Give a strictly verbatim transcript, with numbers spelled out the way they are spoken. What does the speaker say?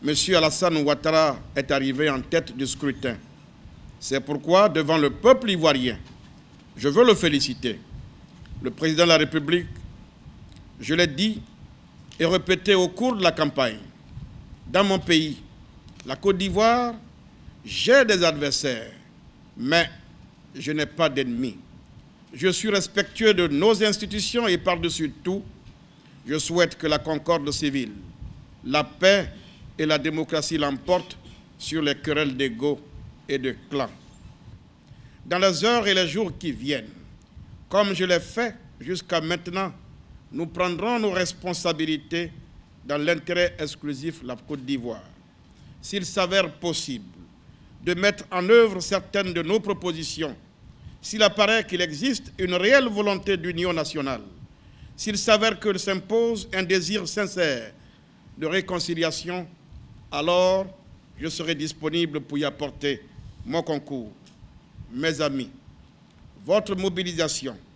M. Alassane Ouattara est arrivé en tête du scrutin. C'est pourquoi, devant le peuple ivoirien, je veux le féliciter. Le président de la République, je l'ai dit et répété au cours de la campagne, dans mon pays, la Côte d'Ivoire, j'ai des adversaires, mais je n'ai pas d'ennemis. Je suis respectueux de nos institutions et par-dessus tout, je souhaite que la concorde civile, la paix et la démocratie l'emportent sur les querelles d'ego et de clans. Dans les heures et les jours qui viennent, comme je l'ai fait jusqu'à maintenant, nous prendrons nos responsabilités dans l'intérêt exclusif de la Côte d'Ivoire. S'il s'avère possible de mettre en œuvre certaines de nos propositions, s'il apparaît qu'il existe une réelle volonté d'union nationale, s'il s'avère que s'impose un désir sincère de réconciliation, alors je serai disponible pour y apporter mon concours. Mes amis, votre mobilisation